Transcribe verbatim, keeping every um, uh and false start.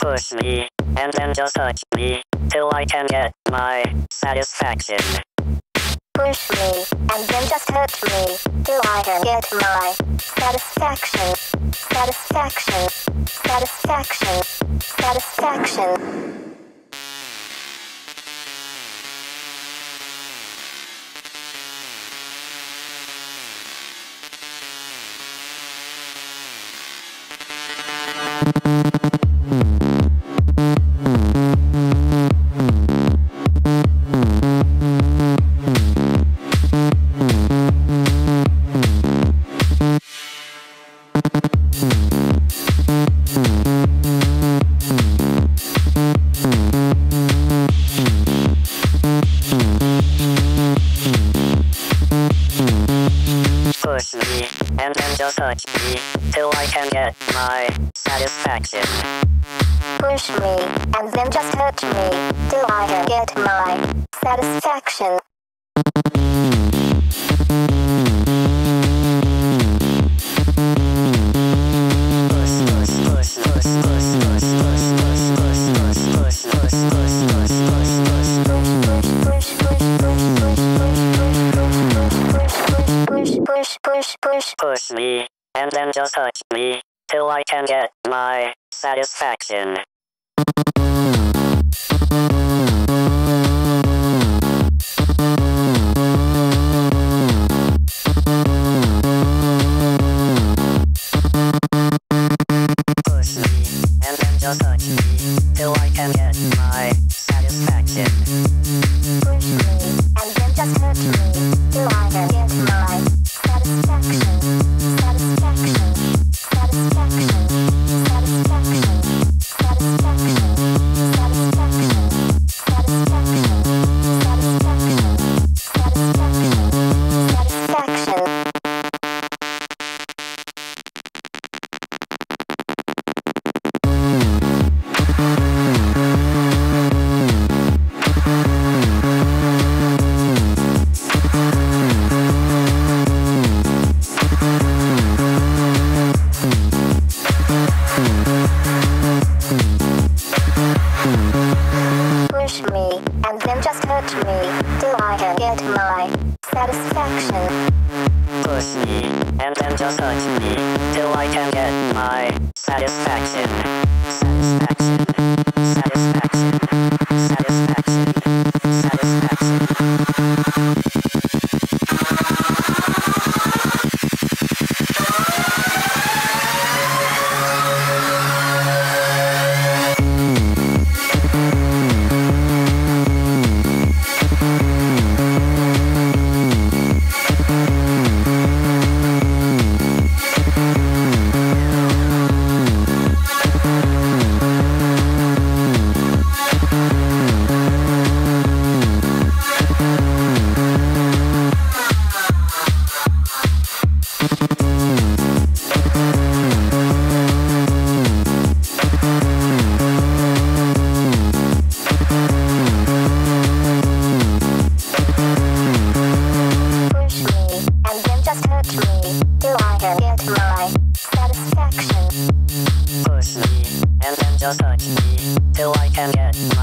Push me, and then just touch me, till I can get my satisfaction. Push me, and then just hurt me, till I can get my satisfaction. Satisfaction. Satisfaction. Satisfaction. Push me, and then just touch me, till I can get my satisfaction. Push me, and then just hurt me, till I can get my satisfaction. Push, push, push. Push me, and then just touch me, till I can get my satisfaction. Push me, and then just touch me, till I can get my satisfaction. Push me, and then just hurt me, till I can get my satisfaction. Satisfaction. Satisfaction. Satisfaction. Satisfaction. Satisfaction. Satisfaction. Satisfaction. Satisfaction. Push me, and then just hurt me, till I can get my satisfaction. Push me, and then just touch me, till I can get my satisfaction. Satisfaction. Satisfaction. Satisfaction. Satisfaction. Push me, and then just touch me, till I can get